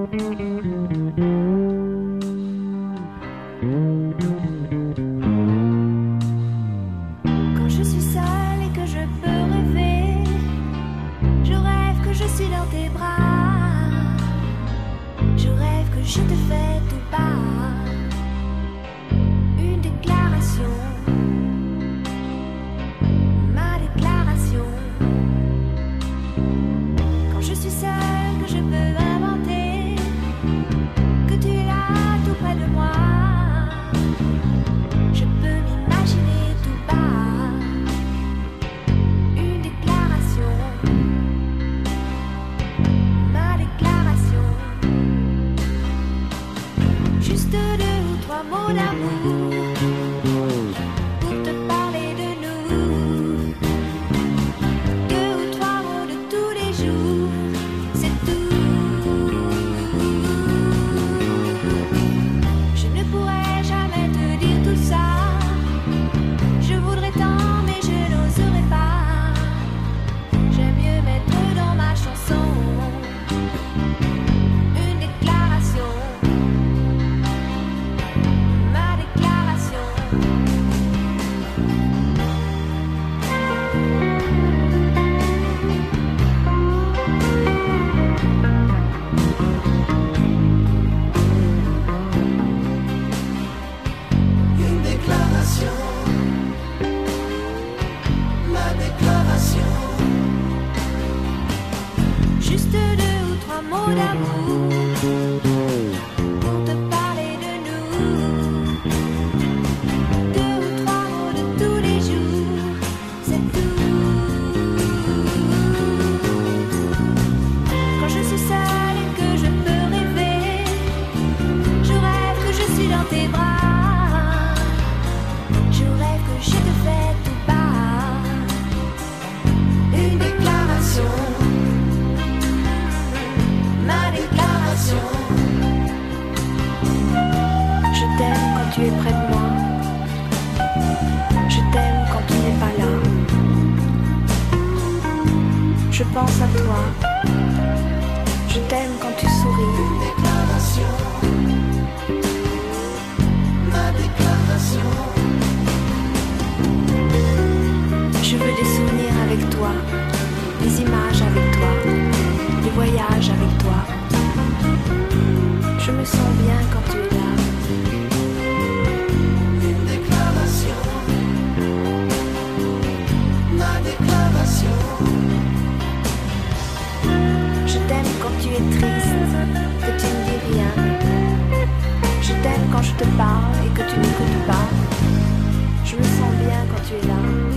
Quand je suis seule et que je peux rêver, je rêve que je suis dans tes bras. Je rêve que je te fais tout bas une déclaration, ma déclaration. Quand je suis seule, que je peux inventer que tu es là tout près de moi. Je peux m'imaginer tout bas une déclaration, ma déclaration. Juste 2 ou 3 mots d'amour pour te parler de nous. 2 ou 3 mots de tous les jours, c'est tout. Je ne pourrais jamais te dire tout ça. Je voudrais tant mais je n'oserais pas. J'aime mieux mettre dans ma chanson une déclaration, ma déclaration. Une déclaration, ma déclaration. Juste 2 ou 3 mots d'amour pour te parler de nous. 2 ou 3 mots de tous les jours, c'est tout. Quand je suis seule et que je peux rêver, je rêve que je suis dans tes bras. Je rêve que je te fais tout bas une déclaration, ma déclaration. Je t'aime quand tu es près de moi. Je t'aime quand tu n'es pas là. Je pense à toi. Je t'aime quand tu souris. Déclaration, ma déclaration. Je veux des souvenirs avec toi, des images avec toi, des voyages avec toi. Je me sens bien quand tu es là. Une déclaration, ma déclaration. Je t'aime quand tu es triste, que tu ne dis rien. Je t'aime quand je te parle et que tu n'écoutes pas. Je me sens bien quand tu es là.